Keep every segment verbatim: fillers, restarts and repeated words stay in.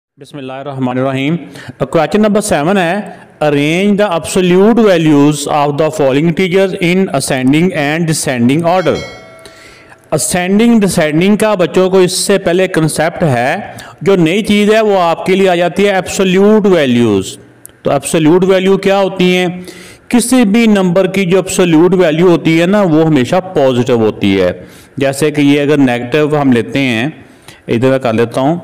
बिस्मिल्लाहिर्रहमानिर्रहीम। Question number seven है, arrange the absolute values of the following integers in ascending and descending order. Ascending descending का बच्चों को इससे पहले कंसेप्ट है, जो नई चीज़ है वो आपके लिए आ जाती है एब्सोल्यूट वैल्यूज़। तो एब्सोल्यूट वैल्यू क्या होती हैं? किसी भी नंबर की जो एब्सोल्यूट वैल्यू होती है ना, वो हमेशा पॉजिटिव होती है। जैसे कि ये अगर नेगेटिव हम लेते हैं, इधर मैं कर लेता हूँ,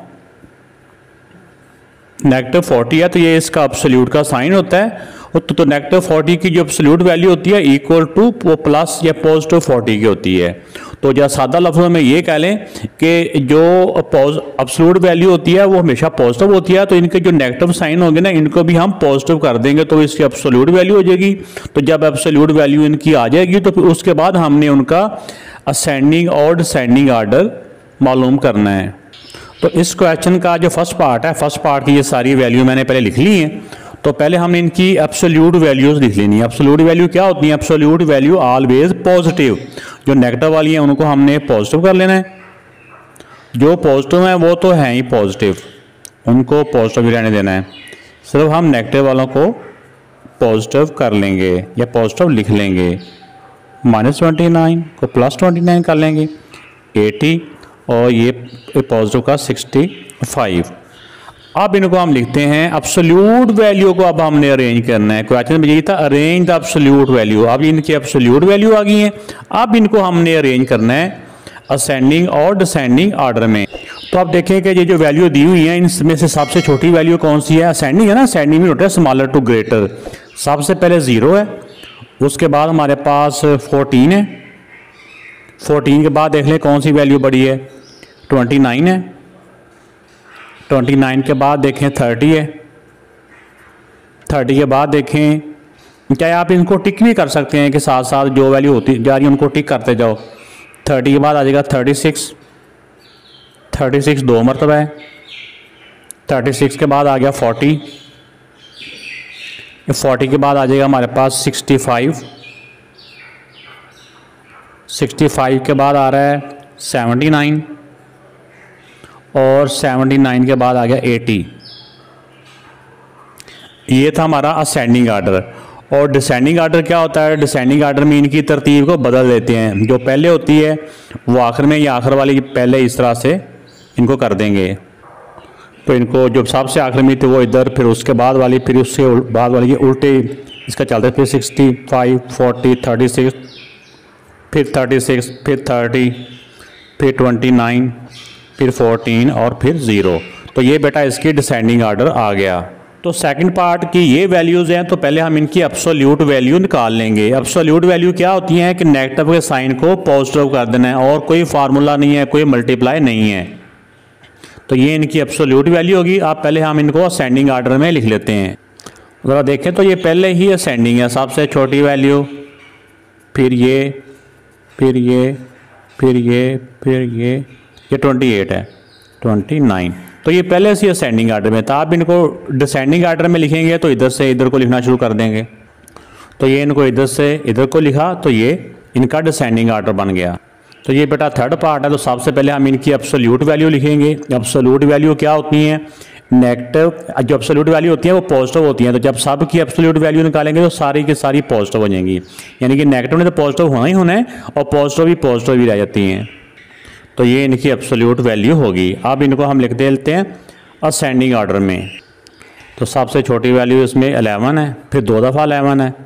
नेगेटिव फोर्टी है तो ये इसका एब्सोल्यूट का साइन होता है। तो, तो नेगेटिव फोर्टी की जो एब्सोल्यूट वैल्यू होती है इक्वल टू वो प्लस या पॉजिटिव फोर्टी की होती है। तो जब सादा लफ्ज़ों में ये कह लें कि जो एब्सोल्यूट वैल्यू होती है वो हमेशा पॉजिटिव होती है, तो इनके जो नेगेटिव साइन होंगे ना, इनको भी हम पॉजिटिव कर देंगे तो इसकी एब्सोल्यूट वैल्यू हो जाएगी। तो जब एब्सोल्यूट वैल्यू इनकी आ जाएगी तो फिर उसके बाद हमने उनका असेंडिंग और डिसेंडिंग आर्डर मालूम करना है। तो इस क्वेश्चन का जो फर्स्ट पार्ट है, फर्स्ट पार्ट की ये सारी वैल्यू मैंने पहले लिख ली है। तो पहले हमने इनकी एब्सोल्यूट वैल्यूज लिख लेनी है। एब्सोल्यूट वैल्यू क्या होती है? Absolute value always positive. जो नेगेटिव वाली है उनको हमने पॉजिटिव कर लेना है, जो पॉजिटिव है वो तो है ही पॉजिटिव, उनको पॉजिटिव ही रहने देना है। सिर्फ हम नेगेटिव वालों को पॉजिटिव कर लेंगे या पॉजिटिव लिख लेंगे। माइनस ट्वेंटी नाइन को प्लस ट्वेंटी नाइन कर लेंगे, एटी और ये पॉजिटिव का सिक्सटी फाइव। अब इनको हम लिखते हैं एब्सोल्यूट वैल्यू को अब हमने अरेंज करना है। क्वेश्चन में यही था, अरेंज द एब्सोल्यूट वैल्यू। अब इनकी एब्सोल्यूट वैल्यू आ गई है, अब इनको हमने अरेंज करना है असेंडिंग और डिसेंडिंग ऑर्डर में। तो आप देखें कि ये जो वैल्यू दी हुई है इनमें से सबसे छोटी वैल्यू कौन सी है? असेंडिंग है ना, असेंडिंग में होता है स्मॉलर टू ग्रेटर। सबसे पहले जीरो है, उसके बाद हमारे पास फोर्टीन है, फोर्टीन के बाद देख लें कौन सी वैल्यू बड़ी है? ट्वेंटी नाइन है, ट्वेंटी नाइन के बाद देखें थर्टी है, थर्टी के बाद देखें, चाहे आप इनको टिक भी कर सकते हैं कि साथ साथ जो वैल्यू होती जा रही है उनको टिक करते जाओ। थर्टी के बाद आ जाएगा थर्टी सिक्स, थर्टी सिक्स दो मरतबा है, थर्टी सिक्स के बाद आ गया फोर्टी, फोर्टी के बाद आ जाएगा हमारे पास सिक्सटी फाइव, सिक्सटी फाइव के बाद आ रहा है सेवेंटी नाइन और सेवेंटी नाइन के बाद आ गया एटी। ये था हमारा असेंडिंग आर्डर। और डिसेंडिंग आर्डर क्या होता है? डिसेंडिंग आर्डर में इनकी तरतीब को बदल देते हैं, जो पहले होती है वो आखिर में, या आखिर वाली पहले, इस तरह से इनको कर देंगे। तो इनको जो सबसे आखिर में थी वो इधर, फिर उसके बाद वाली, फिर उससे बाद वाली, ये उल्टे इसका चलता है। फिर sixty five, forty, thirty six, फिर थर्टी सिक्स, फिर थर्टी, फिर ट्वेंटी नाइन, फिर फोर्टीन और फिर ज़ीरो। तो ये बेटा इसकी डिसेंडिंग आर्डर आ गया। तो सेकंड पार्ट की ये वैल्यूज़ हैं, तो पहले हम इनकी एब्सोल्यूट वैल्यू निकाल लेंगे। एब्सोल्यूट वैल्यू क्या होती है कि नेगेटिव के साइन को पॉजिटिव कर देना है, और कोई फार्मूला नहीं है, कोई मल्टीप्लाई नहीं है। तो ये इनकी एब्सोल्यूट वैल्यू होगी। आप पहले हम इनको असेंडिंग आर्डर में लिख लेते हैं। ज़रा देखें तो ये पहले ही असेंडिंग है, सबसे छोटी वैल्यू, फिर ये, फिर ये, फिर ये, फिर ये, ये ट्वेंटी एट है, ट्वेंटी नाइन। तो ये पहले से असेंडिंग आर्डर में था। आप इनको डिसेंडिंग आर्डर में लिखेंगे तो इधर से इधर को लिखना शुरू कर देंगे। तो ये इनको इधर से इधर को लिखा तो ये इनका डिसेंडिंग आर्डर बन गया। तो ये बेटा थर्ड पार्ट है। तो सबसे पहले हम इनकी एब्सोल्यूट वैल्यू लिखेंगे। एब्सोल्यूट वैल्यू क्या होती है? नेगेटिव, जो एब्सोल्यूट वैल्यू होती है वो पॉजिटिव होती है। तो जब सब की एब्सोल्यूट वैल्यू निकालेंगे तो सारी की सारी पॉजिटिव हो जाएंगी, यानी कि नेगेटिव ने तो पॉजिटिव होना ही होना है और पॉजिटिव भी पॉजिटिव भी रह जाती हैं। तो ये इनकी एब्सोल्यूट वैल्यू होगी। अब इनको हम लिख देते हैं असेंडिंग ऑर्डर में। तो सबसे छोटी वैल्यू इसमें एलेवन है, फिर दो दफ़ा एलेवन है,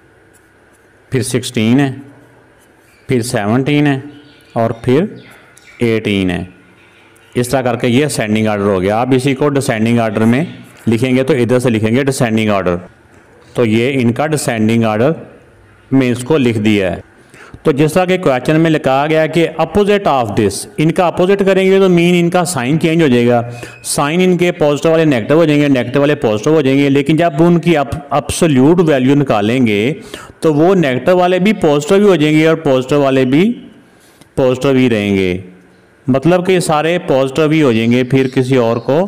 फिर सिक्सटीन है, फिर सेवनटीन है और फिर एटीन है। इस तरह करके ये असेंडिंग ऑर्डर हो गया। आप इसी को डिसेंडिंग ऑर्डर में लिखेंगे तो इधर से लिखेंगे डिसेंडिंग ऑर्डर। तो ये इनका डिसेंडिंग ऑर्डर में इसको लिख दिया है। तो जिस तरह के क्वेश्चन में लिखा गया कि अपोजिट ऑफ दिस, इनका अपोजिट करेंगे तो मीन इनका साइन चेंज हो जाएगा। साइन इनके पॉजिटिव वाले नेगेटिव हो जाएंगे, नेगेटिव वाले पॉजिटिव हो जाएंगे। लेकिन जब उनकी एब्सोल्यूट वैल्यू निकालेंगे तो वो नेगेटिव वाले भी पॉजिटिव भी हो जाएंगे और पॉजिटिव वाले भी पॉजिटिव ही रहेंगे। मतलब कि सारे पॉजिटिव ही हो जाएंगे, फिर किसी और को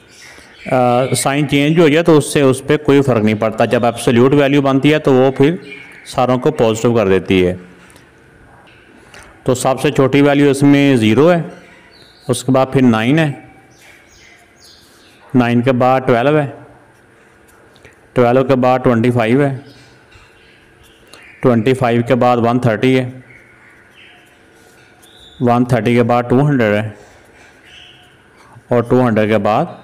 साइन चेंज हो जाए तो उससे उस पर कोई फ़र्क नहीं पड़ता। जब एब्सोल्यूट वैल्यू बनती है तो वो फिर सारों को पॉजिटिव कर देती है। तो सबसे छोटी वैल्यू इसमें ज़ीरो है, उसके बाद फिर नाइन है, नाइन के बाद ट्वेल्व है, ट्वेल्व के बाद ट्वेंटी फाइव है, ट्वेंटी फाइव के बाद वन थर्टी है, वन थर्टी के बाद टू हंड्रेड है, और टू हंड्रेड के बाद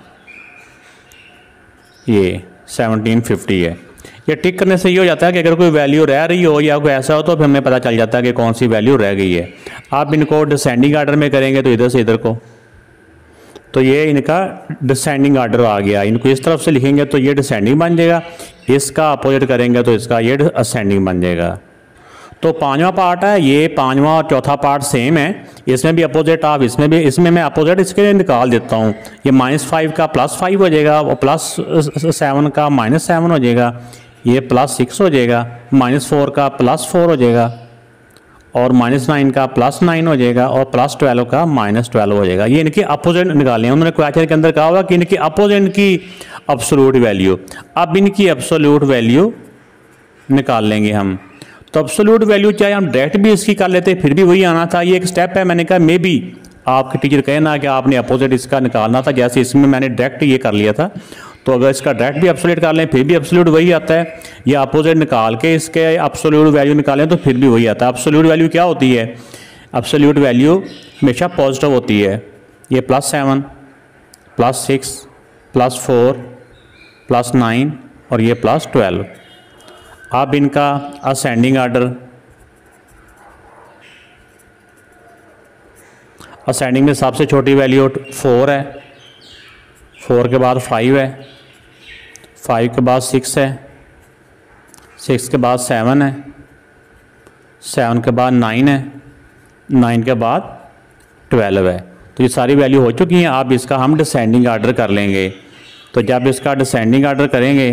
ये सेवनटीन फिफ्टी है। ये टिक करने से ये हो जाता है कि अगर कोई वैल्यू रह रही हो या कोई ऐसा हो तो फिर हमें पता चल जाता है कि कौन सी वैल्यू रह गई है। आप इनको डिसेंडिंग आर्डर में करेंगे तो इधर से इधर को, तो ये इनका डिसेंडिंग आर्डर आ गया। इनको इस तरफ से लिखेंगे तो ये डिसेंडिंग बन जाएगा, इसका अपोजिट करेंगे तो इसका ये असेंडिंग बन जाएगा। तो पांचवा पार्ट है ये, पांचवा और चौथा पार्ट सेम है, इसमें भी अपोजिट आप इसमें भी, इसमें मैं अपोजिट इसके लिए निकाल देता हूँ। ये माइनस फाइव का प्लस फाइव हो जाएगा, और प्लस सेवन का माइनस सेवन हो जाएगा, ये प्लस सिक्स हो जाएगा, माइनस फोर का प्लस फोर हो जाएगा, और माइनस नाइन का प्लस नाइन हो जाएगा, और प्लस ट्वेल्व का माइनस ट्वेल्व हो जाएगा। ये इनके अपोजिट निकालने हैं। उन्होंने क्वेश्चन के अंदर कहा हुआ कि इनकी अपोजिट की एब्सोल्यूट वैल्यू। अब इनकी एब्सोल्यूट वैल्यू निकाल लेंगे हम। तो एब्सोल्यूट वैल्यू चाहे हम डायरेक्ट भी इसकी कर लेते फिर भी वही आना था। ये एक स्टेप है, मैंने कहा मे बी आपके टीचर कहे ना कि आपने अपोजिट इसका निकालना था, जैसे इसमें मैंने डायरेक्ट ये कर लिया था। तो अगर इसका डायरेक्ट भी एब्सोल्यूट कर लें फिर भी एब्सोल्यूट वही आता है, या अपोजिट निकाल के इसके एब्सोल्यूट वैल्यू निकालें तो फिर भी वही आता है। एब्सोल्यूट वैल्यू क्या होती है? एब्सोल्यूट वैल्यू हमेशा पॉजिटिव होती है। ये plus seven, plus six, plus four, plus nine और ये प्लस ट्वेल्व। अब इनका असेंडिंग आर्डर, असेंडिंग में सबसे छोटी वैल्यू फोर है, फोर के बाद फाइव है, फाइव के बाद सिक्स है, सिक्स के बाद सेवन है, सेवन के बाद नाइन है, नाइन के बाद ट्वेल्व है। तो ये सारी वैल्यू हो चुकी हैं। अब इसका हम डिसेंडिंग आर्डर कर लेंगे। तो जब इसका डिसेंडिंग आर्डर करेंगे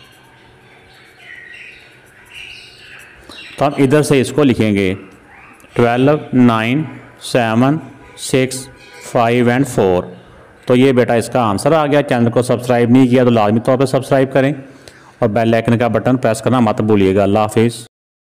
तो हम इधर से इसको लिखेंगे twelve, nine, seven, six, five and four. तो ये बेटा इसका आंसर आ गया। चैनल को सब्सक्राइब नहीं किया तो लाजमी तौर पर सब्सक्राइब करें और बेल आइकन का बटन प्रेस करना मत भूलिएगा। अल्लाह हाफिज़।